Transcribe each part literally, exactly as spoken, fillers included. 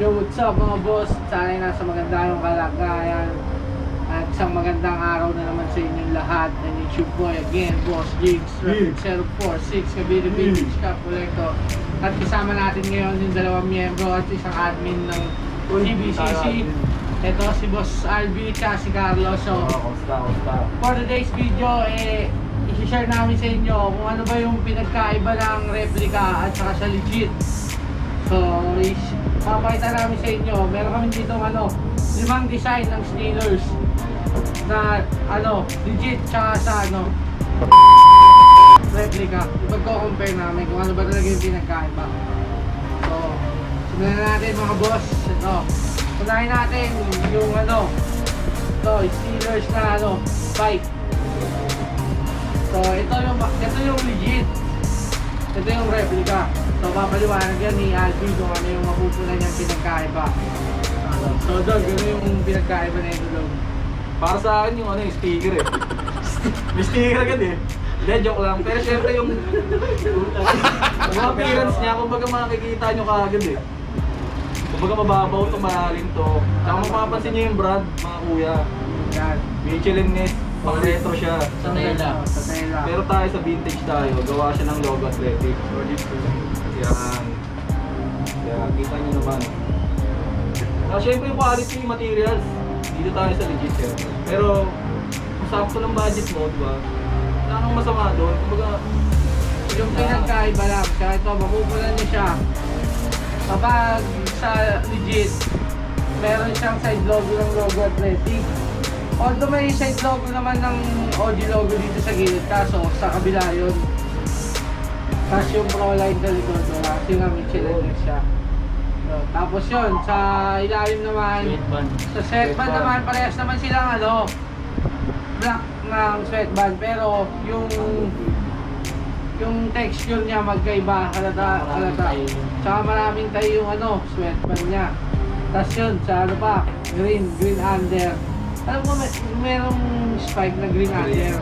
Yo, what's up mga boss? Sana nasa magandang kalagayan at isang magandang araw na naman sa inyong lahat. And it's your boy again, Boss Jigs, zero four six Cavite Vintage Cup Collector. At kasama natin ngayon yung dalawang miyembro at isang admin ng G B C C. Ito si Boss Albi at si Carlos. So, for today's video, eh, i-share namin sa inyo kung ano ba yung pinagkaiba ng replica at saka sa legit. So, papakita namin sa inyo, meron kami dito ano, limang design ng Steelers na ano, legit tsaka sa ano, replica. Pagko-compare namin kung ano ba talaga yung pinagkaiba. So, simulan na natin mga boss. Ito, unahin natin yung ano, ito, Steelers na ano, bike. So, ito yung, ito yung legit. Ito yung replica. So, papaliwanag yan ni Albi kung ano yung mapupunan niyang pinagkaiba. So, Dog, ano yung pinagkaiba na ito, Dog? Para sa akin yung ano yung sticker eh. May sticker agad eh. Hindi, joke lang. Pero syempre yung yung appearance niya, kumbaga makikita nyo kaagad eh. Kumbaga mababaw to, malalim to. Tsaka mapapansin nyo yung brand, mga kuya. Yan. Michelin Nest, pang retro siya. Sa tela. Sa tela. Pero tayo sa vintage tayo, gawa siya ng logo athletic. Yan. Kaya kita nyo naman. Saka syempre yung quality materials, dito tayo sa legit eh. Pero kung sakto ng budget mo, diba? Wala nang masama doon. Kumbaga, yung pinagkaiba lang, kaya ito, mapupunan niya siya. Kapag sa legit, meron siyang side logo ng logo athletic. Although may side logo naman ng O G logo dito sa gilid, kaso sa kabila yun. Tapos yung pro line sa likod, wala. Kasi nga Michelin na siya. So, tapos yun, sa ilalim naman, sweatband. Sa sweatband naman, parehas naman silang ano, black ng sweatband. Pero yung yung texture niya magkaiba, halata, halata. Tsaka maraming tayo yung ano, sweatband niya. Tapos yun, sa ano pa, green, green under. Alam mo, may, merong spike na green under.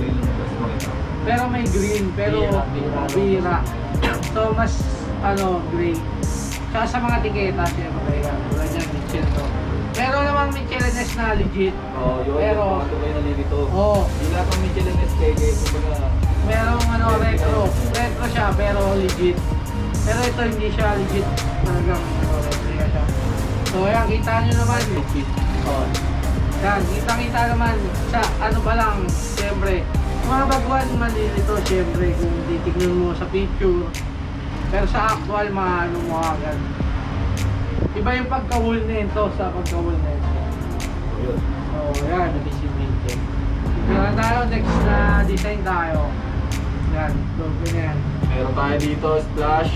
Pero may green, pero bira. So, mas, ano, gray. Tsaka sa mga tiketa, siyempre, wala niya, Michelin to. Meron namang Michelin Nest na legit. oh, yun, pero, yung mga tubay na nilito. Oo. Hindi lahat ng Michelin Nest kaya, kumbaga, Merong ano, retro. Retro siya, pero legit. Pero ito hindi siya legit. Talagang, ano, replica siya. So, ayan, kita nyo naman. legit. Oh. Yan, kita-kita naman sa ano pa lang, siyempre. Mga baguhan malilito, siyempre, kung titignan mo sa picture. Pero sa actual, maano mo agad. Iba yung pagka-wool nito sa pagka-wool nito. Yun. So, yan. Yan tayo, next na design tayo. Yan, logo niya yan. Meron tayo dito, splash.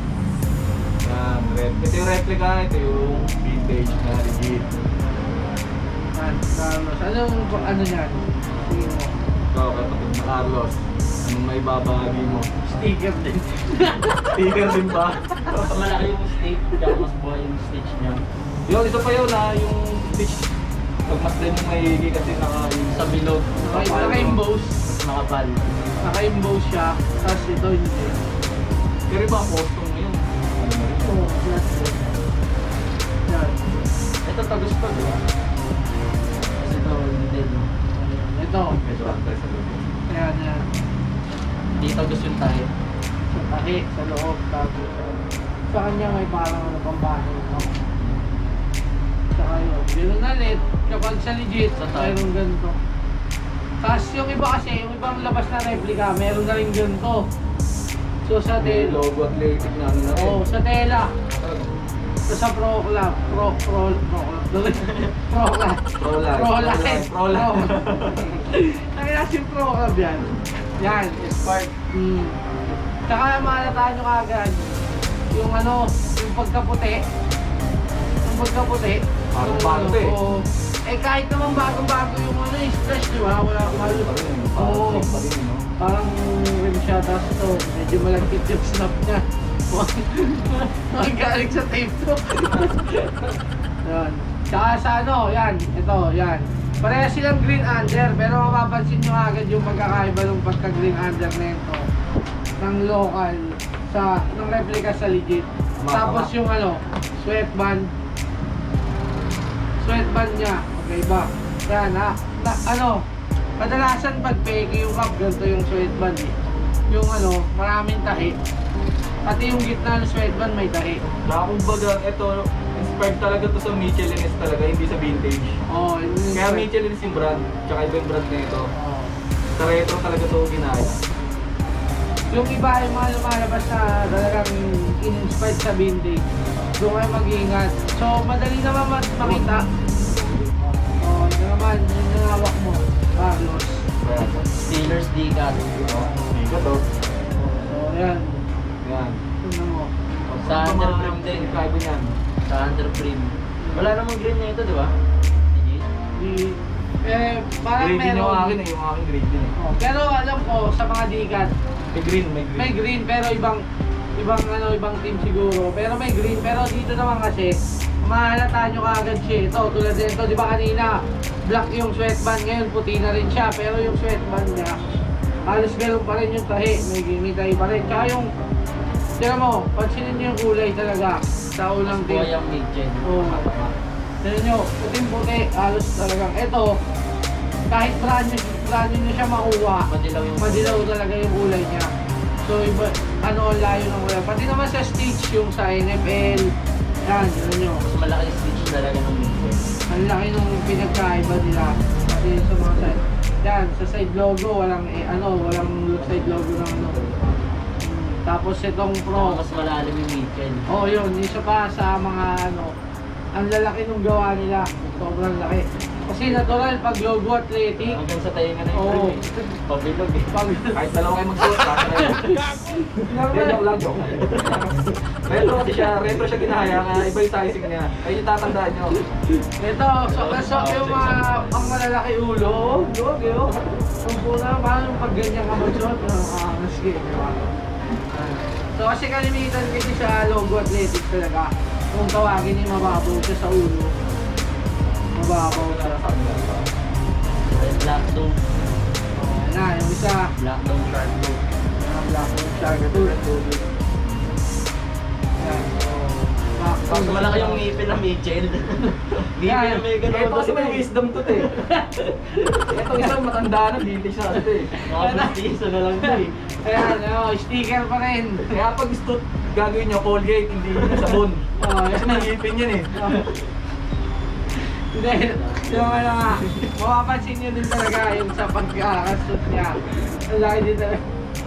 Yan, red. Ito yung replica, ito yung vintage na legit. Yan, Carlos. Anong, ano yan? Tingin mo? Ikaw, kapatid na Carlos. Anong may babagi mo? Sticker din. Sticker din ba? Malaki yung stitch, kaya mas buhay yung stitch niya. Yung isa pa yun na yung stitch. Pag mas din yung maigi kasi naka yung Sa bilog, Naka-emboss. nakapal. Naka-emboss siya. Tapos ito hindi. pero iba ang custom ngayon. Ito, plastic. Yan. Ito tagos pa, di ba? Kasi ito, hindi. no? Ito. Medyo antay sa loob. Ayan, yan. Hindi tagos yung tayo. Sa tahi, sa loob, tapos sa kanya may parang ano pang bahay. No? Saka yun. Yun na ulit, kapag sa legit, Sa tayo. mayroong ganito. Tapos yung iba kasi, yung ibang labas na replica, meron na rin ganito. So sa May tela, logo athletic na ano na rin. oh, sa tela. So sa Pro Club, Pro, Pro, Pro Club, tuloy. Pro Club. Pro Life. Pro Life. Pro Life. Kaya si Pro Club yan. Yan, Spark. Hmm. Tsaka mahalataan nyo kagad yung ano, yung pagkaputi. Yung pagkaputi. Parang yung bago ano, eh. oo. Eh kahit naman bagong-bago yung ano, yung stretch, di ba? Wala akong malo. Oo. Pa rin, no? Parang rim siya, tapos ito, medyo malagkit yung snap niya. Magaling sa tape to. Yan. Tsaka sa ano, yan, ito, yan. Pareha silang green under, pero mapapansin nyo agad yung pagkakaiba ng pagka-green under na ito ng local sa, ng replica sa legit. Tama, Tapos tama. yung ano, sweatband, sweatband niya, magkaiba. Yan, ha? Na, ano, kadalasan pag peke yung cup, ganito yung sweatband eh. Yung ano, maraming tahi. Pati yung gitna ng sweatband may tahi. Na kumbaga, ito, inspired talaga to sa Michelin talaga, hindi sa vintage. Oh, yun yung Kaya sweat- Michelin yung brand, tsaka iba yung brand na ito. Oh. Sa retro talaga to ginaya. Yung iba yung mga lumalabas na talagang in-inspired sa vintage. Doon kayo mag-iingat. So, madali naman mat- makita. Oh, ito naman, yung nangawak mo, Carlos. Kaya, Steelers D-Cat. hindi ka to. So, ayan. Yan. Tignan mo. Sa underbrim din. Kaya yan. Sa underbrim. Wala namang green na ito, di ba? Di, eh, parang Grade din meron. yung akin eh, yung akin grade din eh. Oh, pero alam ko, sa mga dikat, May green, may green. may green pero ibang ibang ano ibang team siguro, pero may green. Pero dito naman kasi mahalata nyo kaagad siya. Ito tulad nito, di ba kanina black yung sweatband, ngayon puti na rin siya, pero yung sweatband niya halos ganoon pa rin yung tahi, may ginitay pa rin. Tsaka yung tira mo, pansinin nyo yung kulay talaga sa unang team. Buhay ang mid-gen. Oo. Tignan nyo, puting puti, halos talagang ito, kahit brand nyo, brand nyo siya makuha, Madilaw yung madilaw talaga yung kulay niya. So iba, ano ang layo ng kulay. Pati naman sa stitch yung sa N F L. Yan, yun nyo. Mas malaki yung stitch talaga ng mid-gen. Ang laki nung pinagkaiba nila. Pati sa mga side. Yan, sa side logo, walang eh, ano, walang side logo ng ano. Hmm, Tapos itong Pro. Mas malalim yung mid-gen. Oh, yun, isa pa sa mga ano, ang lalaki nung gawa nila. Sobrang laki. Kasi natural pag logo athletic. Hanggang sa tayo nga na yung Oo. trim eh. Pabilog eh. Pag Kahit dalawa kayo magsuot, basta na yun. Hindi, joke lang, joke lang. Retro kasi siya, retro siya ginaya, kaya iba yung sizing niya. Ayun yung tatandaan nyo. ito, so, so yung mga ang malalaki ulo, yun, yun. Ang puna, paano pag ganyan ka magsuot, nakakamas ka, di ba? So kasi kalimitan kasi sa logo athletic talaga. Kung tawagin yung mababaw siya sa ulo. Mababaw siya. Red Black Dome. Ayan na, yung isa. Black Dome Shark Dome. Ang black yung shark tooth. Ayan, so, back to- Mas malaki yung ngipin ng mid-gen. Ngipin na may ganun. Ito kasi may wisdom to eh. Ito isang matanda na, vintage na ito eh. Mga bastiso na lang ito eh. Ayan, oh, sticker pa rin. Kaya pag gusto gagawin nyo, Colgate, hindi na sabon. Oh, Kasi may ngipin yan eh. Hindi, yung ano nga, mapapansin nyo din talaga yung sa pagkakasot niya. Ang laki din talaga.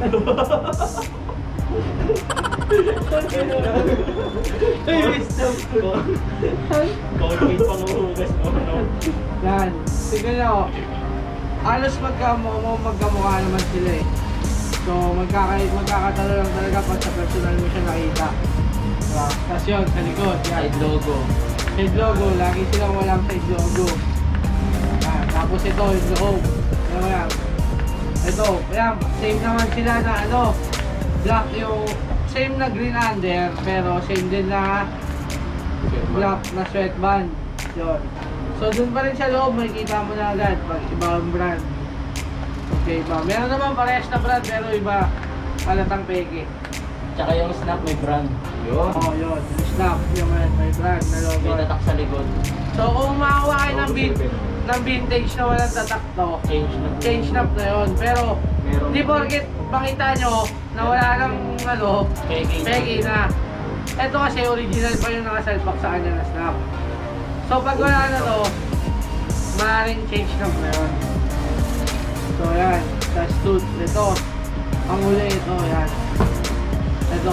Ay, wisdom ko. Colgate pang uhugas mo, no? Yan, tignan nyo. Halos magkamukha, magkamukha naman sila eh. So, magkaka magkakatalo lang talaga pag sa personal mo siya nakita. Diba? Tapos yun, sa likod, yan. Side logo. Side logo, lagi silang walang side logo. Yan. Tapos ito, yung loob. Yan mo yan. Ito, yan, same naman sila na ano, black yung, same na green under, pero same din na black na sweatband. Yun. So, dun pa rin sa loob, makikita mo na agad pag ibang brand. Okay ba? Meron naman parehas na brand, pero iba palatang peke. Tsaka yung snap may brand. Yun. Oh, yun. Yung snap, yung may, may brand na logo. May tatak sa likod. So, kung makakuha kayo ng, vin ng vintage na walang tatak to, Change na. change snap na yun. Pero, Meron. di porket makita nyo na wala nang ano, Peke. peke na. Ito kasi original pa yung nakasalpak sa kanya na snap. So, pag wala na to, maaaring change snap na yun. So, yan. Tapos tooth. Ito. Ang uli ito. Yan. Ito.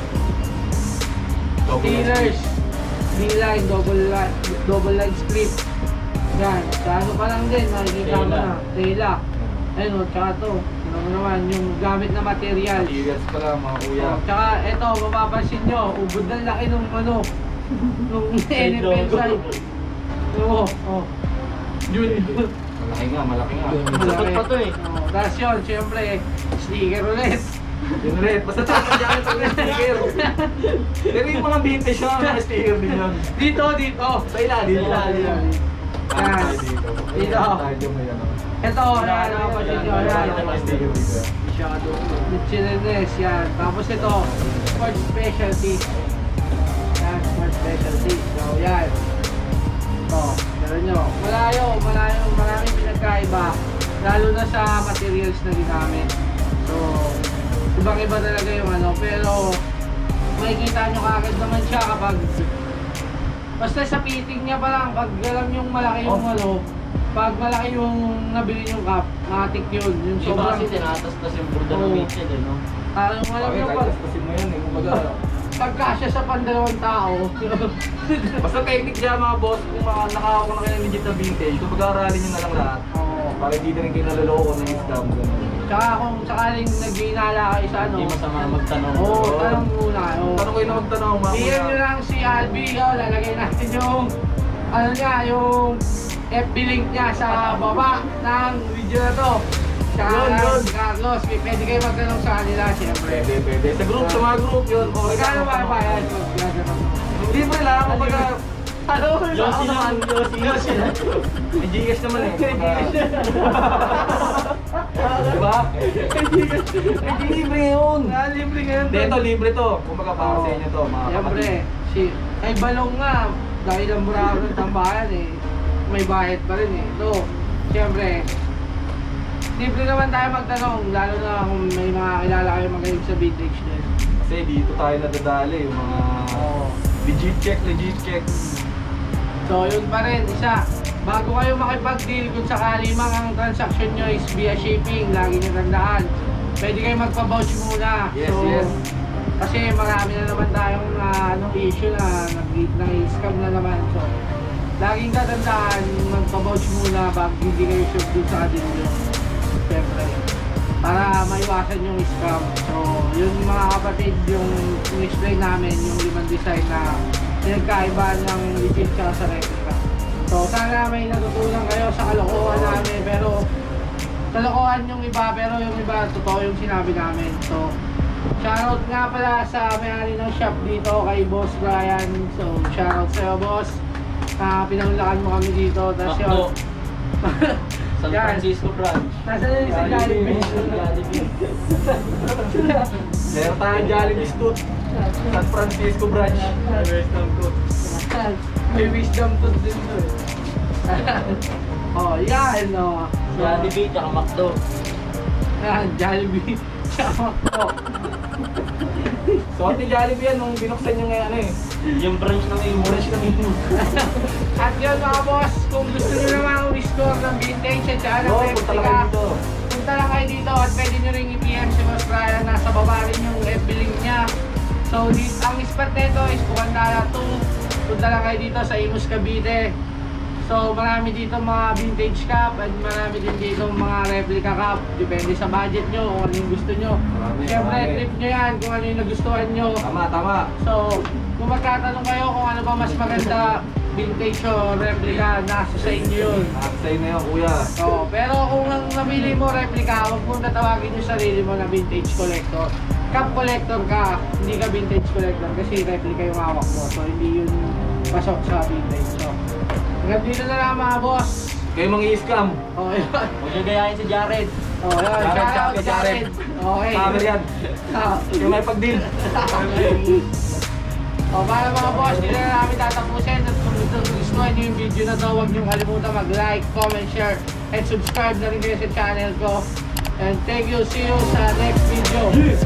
Steelers. D-line. Double line. Double line strip. Yan. Sa ano pa lang din. Makikita mo Tela. na. Tela. Ayun o. Tsaka ito. Ano mo naman. Yung gamit na materials. Materials pala mga kuya. Oh, tsaka ito. Mapapansin nyo. Ubod ng laki nung ano. Nung N F L side. Oo. Oh. Yun. Malaki nga, malaki nga. Sapat pa to eh. Oh, tapos yun, syempre, sticker ulit. Yun rin, basta tatandaan ito ng sticker. Pero yung mga vintage na mga sticker din yun. Dito, dito. Sa ilalim. Sa ilalim. Yan. Tayo dito. Dito. Tayo may ano. Ito, yan, nakapansin nyo, yan. Mga sticker dito. Masyado. Mitchellines, yan. Tapos ito, sport specialty. Yan, sport specialty. So, yan. Oh, pero nyo, malayo, malayo, maraming pinagkaiba. Lalo na sa materials na ginamit. So, ibang-iba talaga yung ano. Pero, makikita nyo kaagad naman siya kapag basta sa fitting niya pa lang, pag alam yung malaki yung Oh. ano, pag malaki yung nabili yung cup, matik yun. Yung Iba sobrang, kasi tinatastas yung burda ng Oo. Mitchell eh, no? ah, yung alam Okay, nyo kahit pag, tastasin mo yan eh. Kumbaga, pagkasya sa pandalawang tao. basta technique dyan mga boss, kung mga nakakawa na kayo ng legit na vintage, kung pag-aaralin nyo na lang lahat. Oo. Para hindi na rin kayo naloloko na yung scam. ganun. Tsaka kung sakaling nag-iinala kayo sa ano, Hindi masama magtanong. oo, Oo. tanong muna. Oo. Tanong kayo na magtanong, mga Iyan nyo kuya. lang si Albi, oh, lalagay natin yung ano niya, yung F B link niya sa baba ng video na to. Tsaka Yun, yun. si Carlos, p- pwede kayo magtanong sa kanila, siyempre. Pwede, pwede. Sa group, sa mga group yun. Okay, Magkano ba tanong. ba yan? Magkano Libre lang, kumbaga. Ano mo sa Yossi naman, Yossi, Yossi na. May Gcash naman eh. Diba? Hindi libre yun. Ah, libre ngayon. Hindi, ito libre to. Kumbaga para sa inyo to, mga Siyempre, si, kay Balong nga, dahil ang buraco ng tambayan eh, may bayad pa rin eh. So, siyempre, libre naman tayo magtanong, lalo na kung may mga kilala kayo magaling sa vintage din. Kasi dito tayo nadadali, yung mga Oo. legit check, legit check. So, yun pa rin, isa. Bago kayo makipag-deal kung sakali mang ang transaction nyo is via shipping, lagi nyo tandaan. Pwede kayo magpa-vouch muna. Yes, so, yes. Kasi marami na naman tayong uh, anong issue na nag-scam na naman. So, laging tatandaan, magpa-vouch muna bago hindi kayo sure dun sa atin nyo. Siyempre, para maiwasan yung scam. So, yun mga kapatid, yung in-explain namin, yung limang design na pinagkaiba ng legit ka sa replica. So, sana may natutunan kayo sa kalokohan namin, pero kalokohan yung iba, pero yung iba, totoo yung sinabi namin. So, shoutout nga pala sa may-ari ng shop dito, kay Boss Brian. So, shoutout sa'yo, Boss. Uh, pinanglakan mo kami dito. Tapos yun. Macdo. San Yan. Francisco branch. Nasa yun si Jollibee. Jollibee. Meron tayong Jollibee Stoot. San Francisco branch. Wisdom Tooth. May wisdom tooth din to eh. Oh, yan o. Jollibee, tsaka Macdo. Yan, Jollibee. Tsaka oh. So, at yung Jollibee yan, nung binuksan nyo ngayon ano eh. Yung branch ng Imo. Branch na minu. At yun mga boss, kung gusto nyo naman i-store ng vintage at saka ng Oo, punta lang replica, kayo dito. punta lang kayo dito at pwede nyo rin i-P M si Boss Brian. Nasa baba rin yung F B link niya. So, di, ang spot nito is Bukandala two. Punta lang kayo dito sa Imus Cavite. So, marami dito mga vintage cup at marami din dito mga replica cup. Depende sa budget nyo kung ano yung gusto nyo. Marami, Siyempre, marami. trip nyo yan kung ano yung nagustuhan nyo. Tama, tama. So, kung magtatanong kayo kung ano ba mas maganda, vintage o replica, nasa sa inyo yun. Nakasay na yun, kuya. So, pero kung ang namili mo replica, huwag mong tatawagin yung sarili mo na vintage collector. Cup collector ka, hindi ka vintage collector kasi replica yung hawak mo. So, hindi yun pasok sa vintage. So, hanggang dito na lang mga boss. Kayo mga i-scam. O, yun. Huwag niyo gayahin si Jared. O, yun. Jared, Shout out, Jared, Jared. Okay. Camera yan. Ah. Yung may pag-deal. O, para mga boss, dito na namin tatapusin. At kung gusto gustuhan nyo yung video na to, huwag nyo kalimutan mag-like, comment, share, and subscribe na rin kayo sa channel ko. And thank you. See you sa next video. Yes!